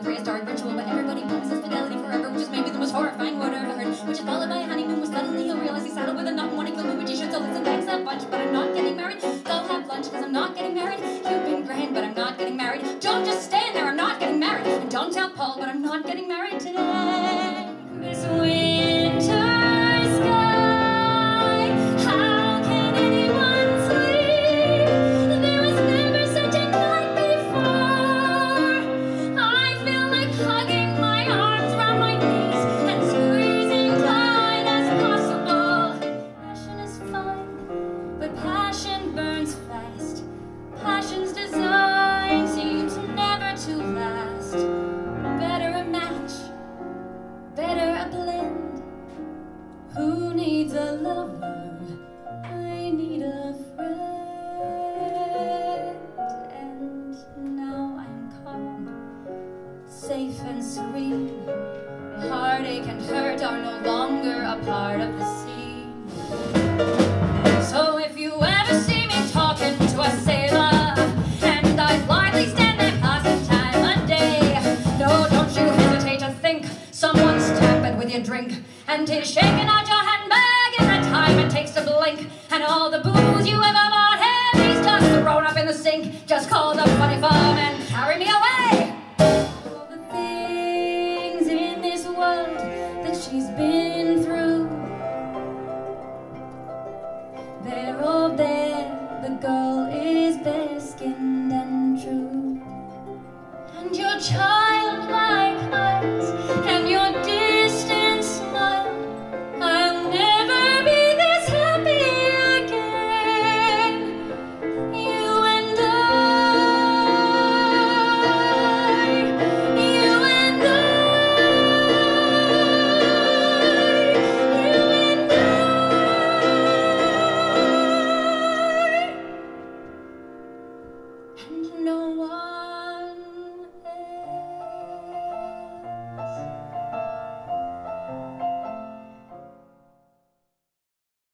prehistoric ritual, but everybody promises fidelity forever, which is maybe the most horrifying word I've ever heard, which is followed by a honeymoon, where suddenly he'll realize he's saddled with a knot and want to kill me, which he should, so listen, thanks a bunch, but I'm not getting married. Go have lunch, because I'm not getting married. You've been grand, but I'm not getting married. Don't just stand there, I'm not getting married. And don't tell Paul, but I'm not getting married today. This winter sky, how can anyone sleep? There was never such a night before. I feel like hugging my arms around my knees and squeezing tight as possible. Passion is fine, but passion burns fast. Passion's design seems never to last. Better a match, better a blend. Who needs a lover? I need a friend. And now I'm calm, safe and serene. Heartache and hurt are no longer a part of the